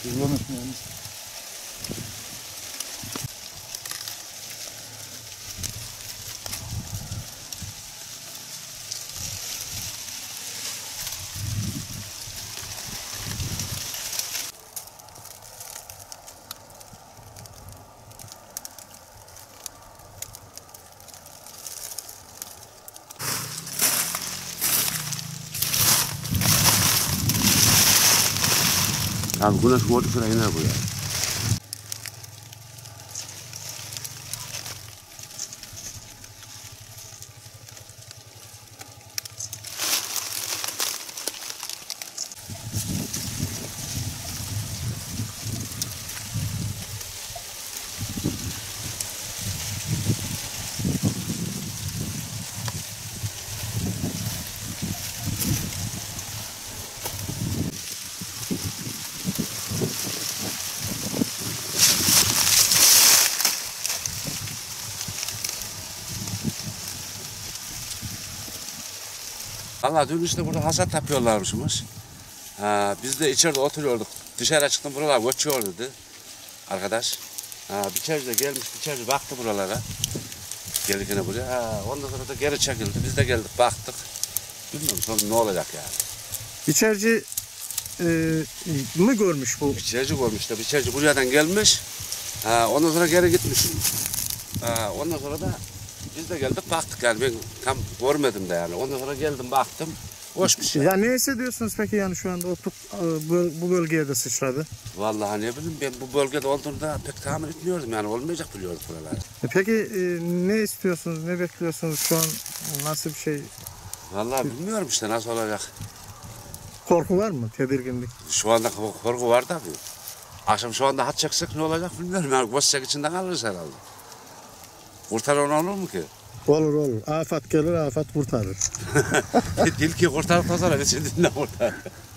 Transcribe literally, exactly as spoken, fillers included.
Kullanırsın. Abi güneş vurdu şuraya iner bu ya. Valla dün işte burada hasat yapıyorlarmışmış. Ha, biz de içeride oturuyorduk. Dışarı çıktım, buralar göçüyor dedi arkadaş. Ha, bir çaycı da gelmiş, bir çaycı baktı buralara. Gelirken buraya. Ha, ondan sonra da geri çekildi. Biz de geldik, baktık. Bilmiyorum sonra ne olacak yani. İçerci e, mı görmüş bu? Biçerci görmüş de biçerci buradan gelmiş. Ha, ondan sonra geri gitmiş. Ha, ondan sonra da biz de geldik baktık yani ben tam görmedim de yani. Ondan sonra geldim baktım. Hoş bir şey. Ya ne hissediyorsunuz peki yani şu anda o tut, bu bölgeye de sıçradı? Vallahi ne bileyim ben bu bölgede olduğunu da pek tahmin etmiyordum yani olmayacak biliyorduk buralar. E peki e, ne istiyorsunuz, ne bekliyorsunuz şu an nasıl bir şey? Vallahi bilmiyorum işte nasıl olacak. Korku var mı, tedirginlik? Şu anda korku var tabii. Akşam şu anda hat çeksek ne olacak bilmiyorum yani boşacak içinden kalırız herhalde. Kurtaran olur mu ki? Olur olur. Afat gelir, afat kurtarır. Dil ki kurtarır kurtarır, içinden kurtarır.